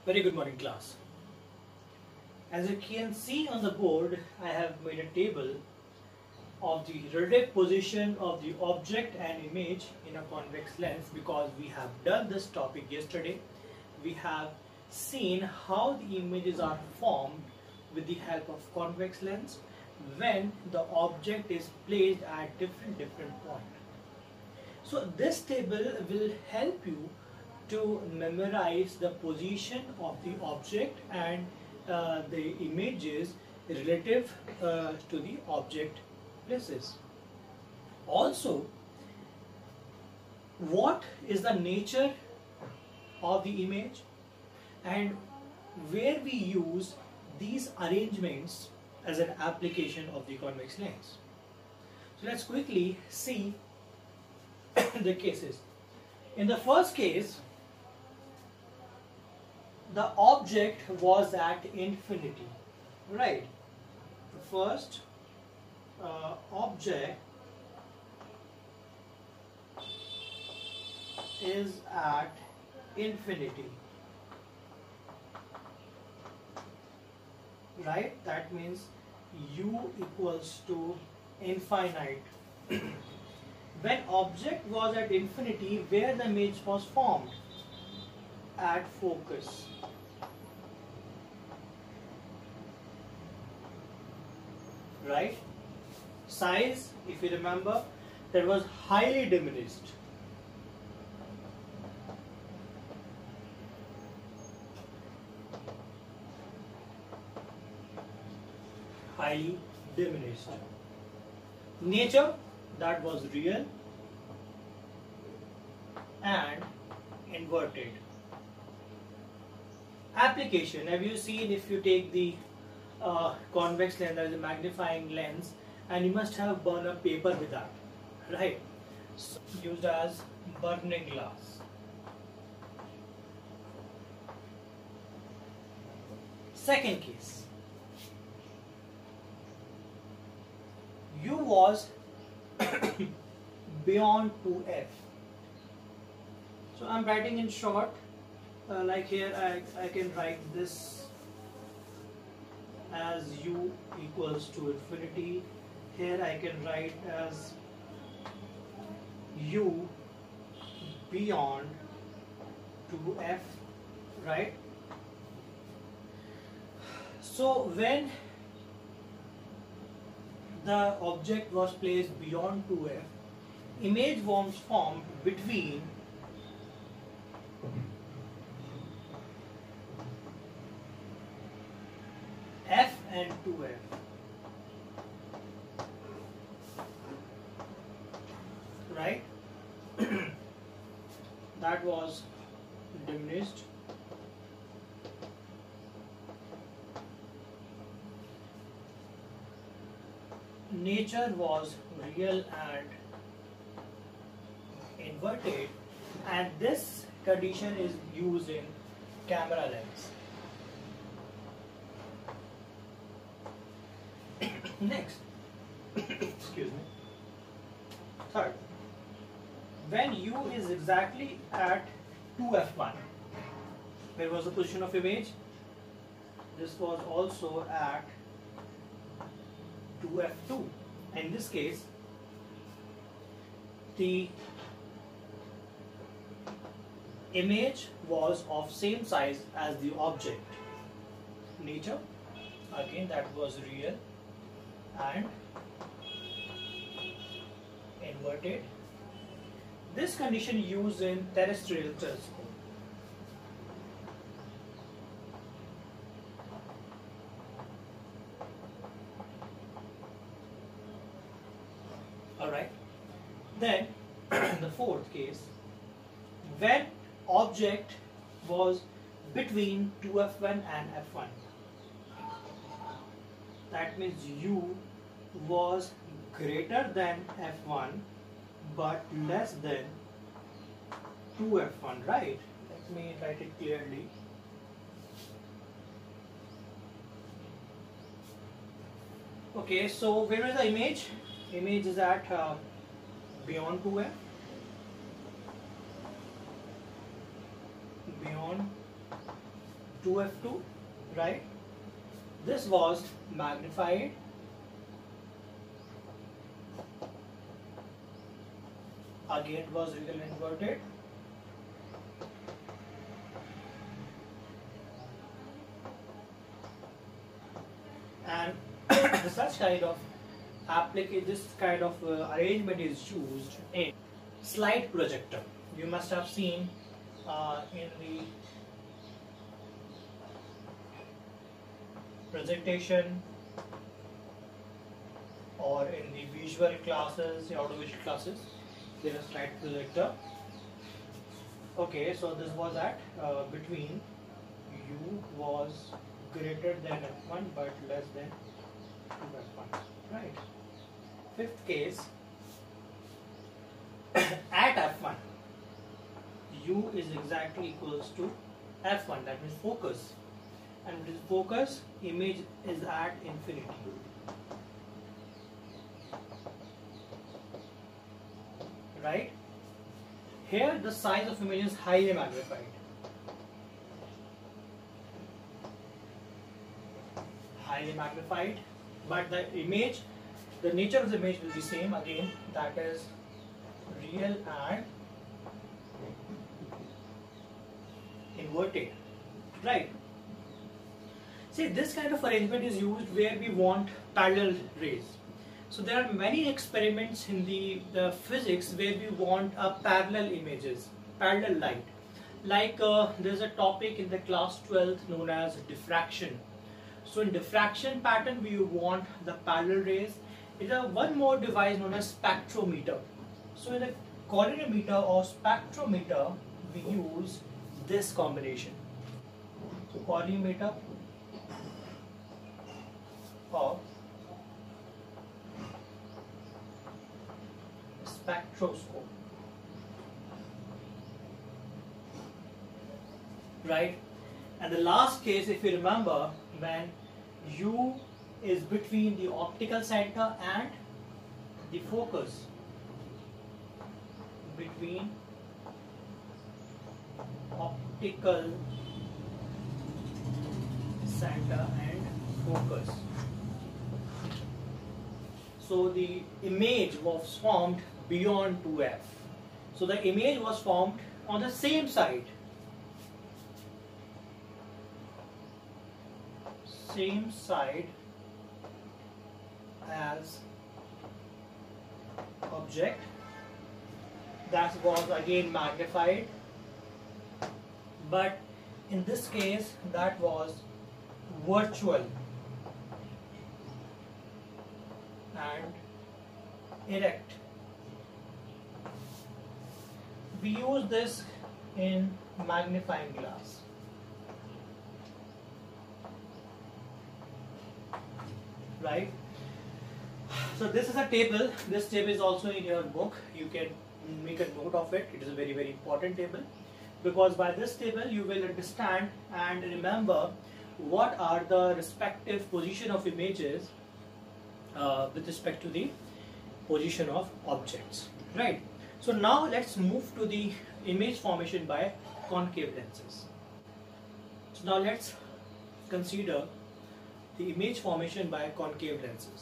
Very good morning, class. As you can see on the board, I have made a table of the relative position of the object and image in a convex lens because we have done this topic yesterday. We have seen how the images are formed with the help of convex lens when the object is placed at different points. So this table will help you to memorize the position of the object and the images relative to the object places. Also, what is the nature of the image and where we use these arrangements as an application of the convex lens. So let's quickly see the cases. In the first case, the object was at infinity, right? The first object is at infinity, right? That means u equals to infinite. When object was at infinity, where the image was formed? At focus. Right? Size, if you remember, that was highly diminished. Highly diminished. Nature, that was real and inverted. Application, have you seen if you take the convex lens, that is a magnifying lens, and you must have burned a paper with that, right? So, used as burning glass. Second case, u was beyond 2f. So I'm writing in short, like here I can write this as u equals to infinity. Here I can write as u beyond 2f, right? So when the object was placed beyond 2f, image was formed between f and 2f, right? That was diminished. Nature was real and inverted, and this condition is used in camera lens. Next, excuse me. Third, when u is exactly at 2f1, where was the position of image? This was also at 2f2. In this case, the image was of same size as the object. Nature, again, that was real and inverted. This condition used in terrestrial telescope. Alright. Then the fourth case, when object was between 2f1 and f1. That means u was greater than f1 but less than 2f1, right? Let me write it clearly. Okay, so where is the image? Image is at beyond 2f. Beyond 2f2, right? This was magnified, again it was real inverted, and such kind of this kind of arrangement is used in slide projector. You must have seen in the presentation or in the visual classes, the audiovisual classes, there is slide projector. Okay, so this was at between u was greater than f1 but less than 2f1, right? Fifth case, at f1 u is exactly equals to f1, that means focus, and with focus image is at infinity, right? Here the size of image is highly magnified. Highly magnified, but the image, the nature of the image will be same again, that is real and inverted, right? See, this kind of arrangement is used where we want parallel rays. So there are many experiments in the physics where we want parallel images, parallel light. Like there's a topic in the class 12th known as diffraction. So in diffraction pattern we want the parallel rays. There is one more device known as spectrometer. So in the colorimeter or spectrometer we use this combination. So colorimeter or spectroscope, right? And the last case, if you remember, when u is between the optical center and the focus, between optical center and focus. So the image was formed beyond 2f. So the image was formed on the same side. Same side as object. That was again magnified. But in this case, that was virtual and erect. We use this in magnifying glass. Right? So this is a table. This table is also in your book. You can make a note of it. It is a very, very important table, because by this table you will understand and remember what are the respective position of images with respect to the position of objects, right? So now let's move to the image formation by concave lenses. So now let's consider the image formation by concave lenses.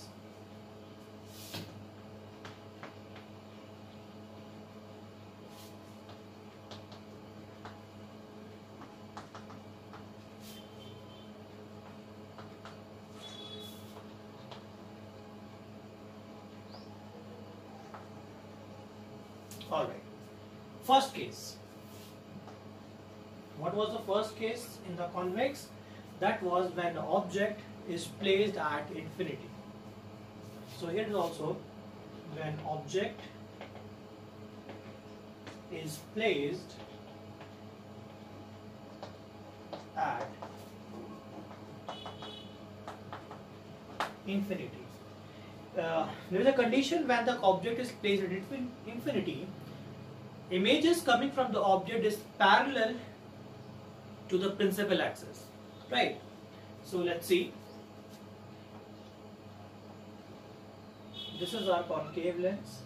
Alright, first case. What was the first case in the convex? That was when the object is placed at infinity. So here is also when object is placed at infinity. There is a condition when the object is placed at infinity, images coming from the object is parallel to the principal axis, right? So let's see. This is our concave lens.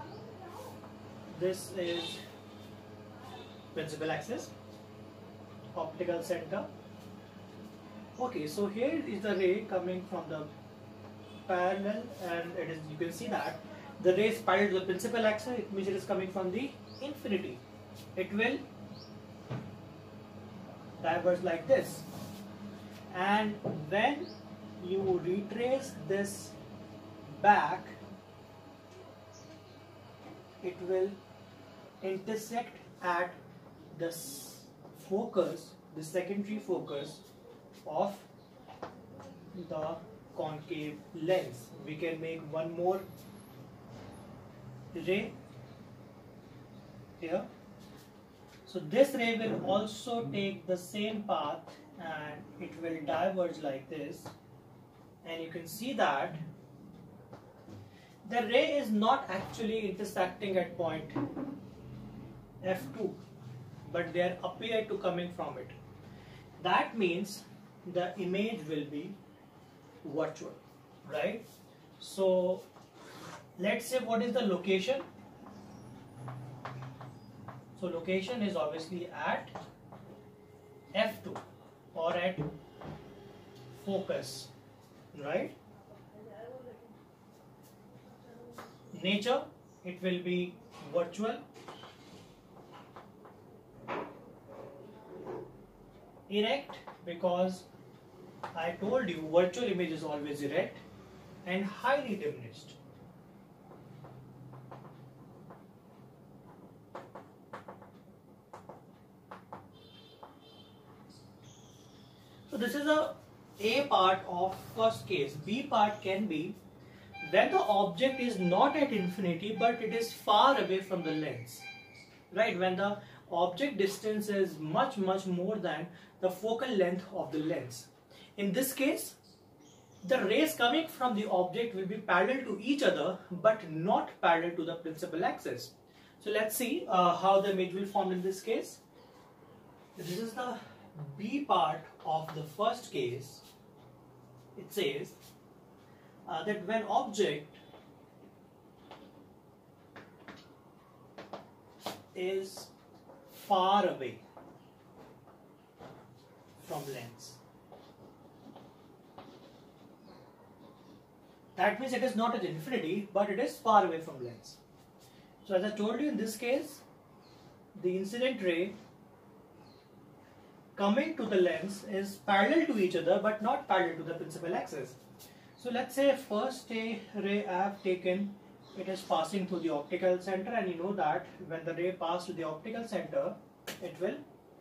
This is principal axis. optical center. Okay, so here is the ray coming from the parallel, and it is, you can see that the ray is parallel to the principal axis. It means it is coming from the infinity. It will diverge like this, and when you retrace this back, it will intersect at the focus, the secondary focus of the concave lens. We can make one more ray here. So this ray will also take the same path and it will diverge like this, and you can see that the ray is not actually intersecting at point F2, but they are appear to coming from it. That means the image will be virtual, right? So let's say what is the location. So location is obviously at F2 or at focus, right? Nature, it will be virtual. Erect, because I told you virtual image is always erect, and highly diminished. So this is a part of first case. B part can be when the object is not at infinity but it is far away from the lens, right? When the object distance is much more than the focal length of the lens. In this case, the rays coming from the object will be parallel to each other but not parallel to the principal axis. So let's see how the image will form in this case. This is the B part of the first case. It says that when object is far away from lens, that means it is not at infinity but it is far away from lens. So as I told you, in this case the incident ray coming to the lens is parallel to each other but not parallel to the principal axis. So let's say first a ray I have taken, it is passing through the optical center, and you know that when the ray passes to the optical center, it will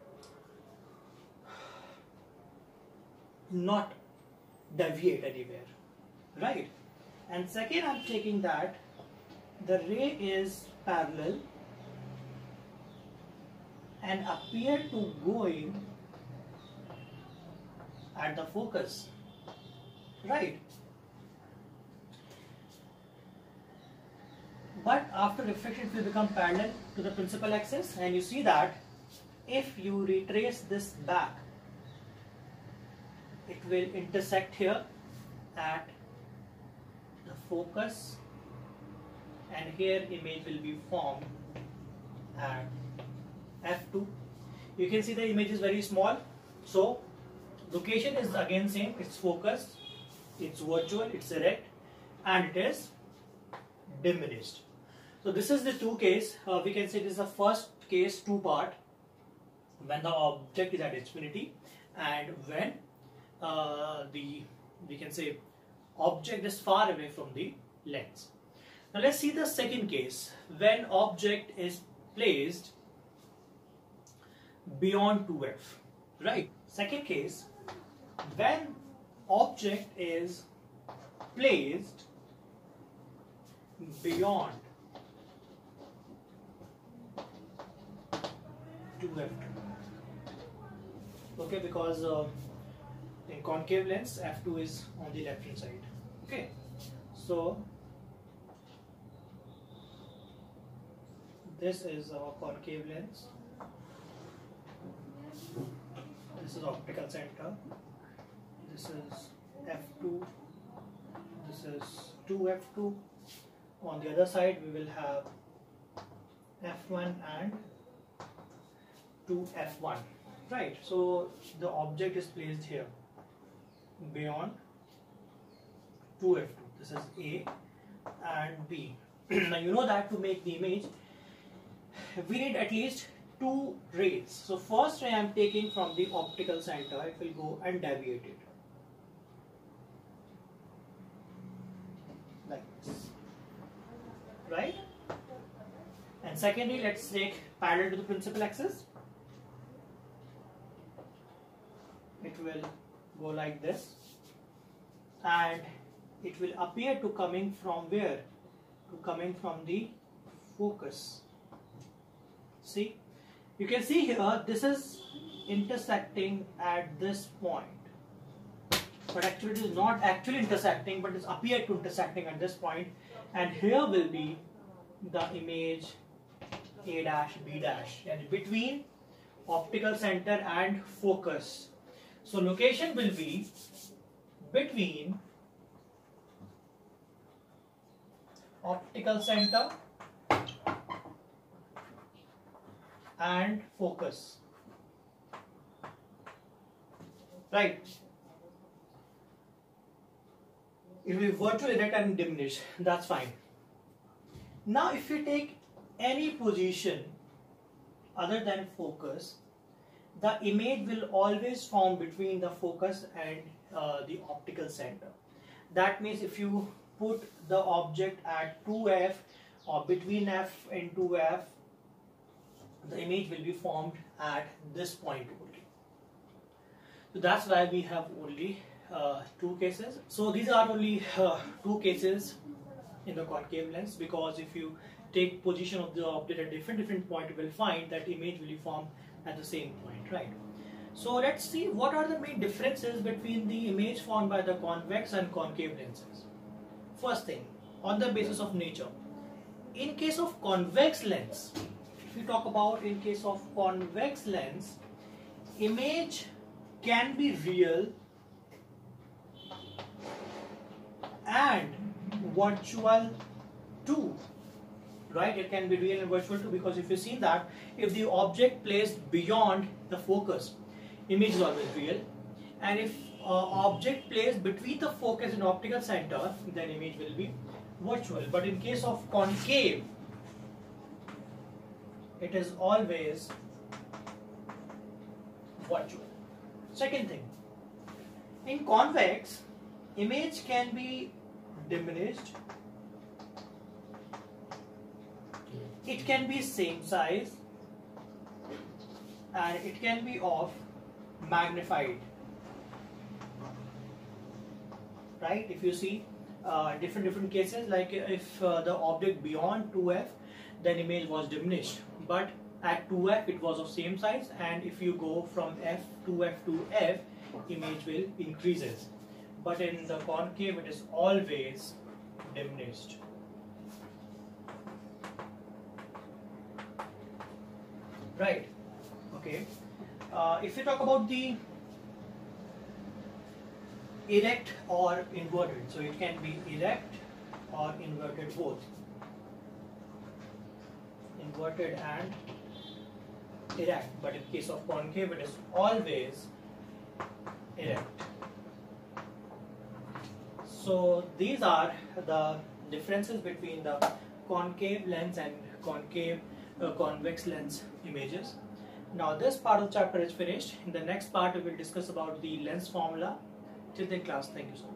not deviate anywhere, right? And second, I'm taking that the ray is parallel and appear to going at the focus, right? But after reflection it will become parallel to the principal axis, and you see that if you retrace this back, it will intersect here at the focus, and here image will be formed at F2. You can see the image is very small, so location is again same, it's focus, it's virtual, it's erect, and it is diminished. So this is the two case. We can say this is the first case, two part, when the object is at infinity and when we can say object is far away from the lens. Now let's see the second case, when object is placed beyond 2f, right? Second case, when object is placed beyond 2f2. Okay, because in concave lens f2 is on the left hand side. Okay, so this is our concave lens, this is optical center, this is f2, this is 2f2. On the other side we will have f1 and 2f1, right? So the object is placed here beyond 2f2. This is A and B. Now you know that to make the image we need at least two rays. So first ray I am taking from the optical center, it will go and deviate it like this, right? And secondly, let's take parallel to the principal axis. It will go like this, and it will appear to coming from where? To coming from the focus. See, you can see here this is intersecting at this point, but actually it is not actually intersecting, but it's appeared to intersecting at this point, and here will be the image A dash B dash, and between optical center and focus. So location will be between optical center and focus, right? It will be virtual, erect and diminished, that's fine. Now if you take any position other than focus, the image will always form between the focus and the optical center. That means if you put the object at 2f or between f and 2f, the image will be formed at this point only. So that's why we have only two cases. So these are only two cases in the concave lens, because if you take position of the object at different point, you will find that image will be formed at the same point, right? So let's see what are the main differences between the image formed by the convex and concave lenses. First thing, on the basis of nature. In case of convex lens, if we talk about in case of convex lens, image can be real and virtual too, right? It can be real and virtual too, because if you see that if the object placed beyond the focus, image is always real, and if object placed between the focus and optical center, then image will be virtual. But in case of concave, it is always virtual. Second thing, in convex, image can be diminished, it can be same size, and it can be of magnified, right? If you see different cases, like if the object beyond 2f, then image was diminished, but at 2f it was of same size, and if you go from f to f to f, image will increases. But in the concave it is always diminished. Right? Okay. If you talk about the erect or inverted, so it can be erect or inverted both. Inverted and erect, but in case of concave it is always erect. So these are the differences between the concave lens and concave convex lens images. Now this part of the chapter is finished. In the next part we will discuss about the lens formula. Till then class, thank you so much.